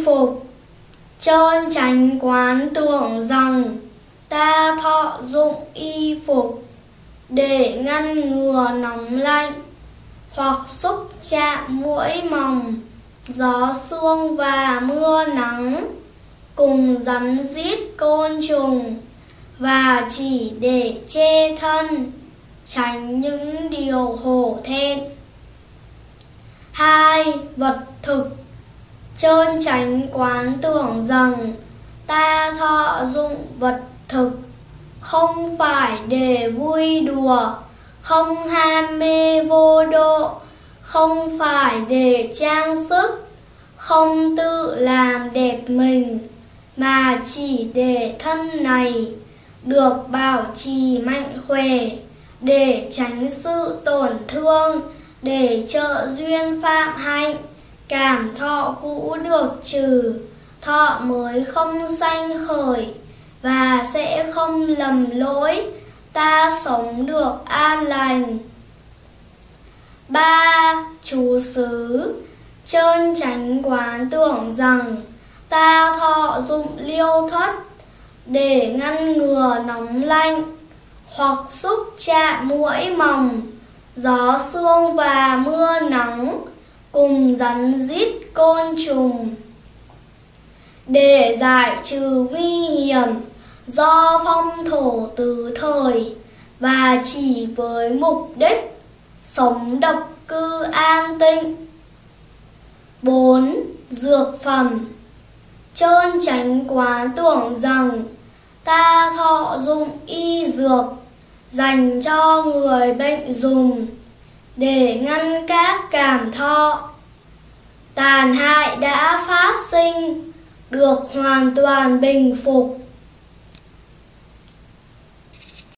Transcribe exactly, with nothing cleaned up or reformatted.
phục. Trơn tránh quán tưởng rằng ta thọ dụng y phục để ngăn ngừa nóng lạnh, hoặc xúc chạm muỗi mòng, gió sương và mưa nắng, cùng rắn rít côn trùng, và chỉ để che thân, tránh những điều hổ thẹn. Hai. Vật thực. Trơn tránh quán tưởng rằng ta thọ dụng vật thực, không phải để vui đùa, không ham mê vô độ, không phải để trang sức, không tự làm đẹp mình, mà chỉ để thân này được bảo trì mạnh khỏe, để tránh sự tổn thương, để trợ duyên phạm hạnh, cảm thọ cũ được trừ, thọ mới không sanh khởi, và sẽ không lầm lỗi, ta sống được an lành. Ba. Trú xứ. Trơn tránh quán tưởng rằng ta thọ dụng liêu thất để ngăn ngừa nóng lạnh, hoặc xúc chạm muỗi mòng, gió sương và mưa nắng, cùng rắn rít côn trùng, để giải trừ nguy hiểm do phong thổ tứ thời, và chỉ với mục đích sống độc cư an tịnh. Bốn. Dược phẩm. Trơn tránh quán tưởng rằng ta thọ dụng y dược dành cho người bệnh dùng, để ngăn các cảm thọ tàn hại đã phát sinh được hoàn toàn bình phục,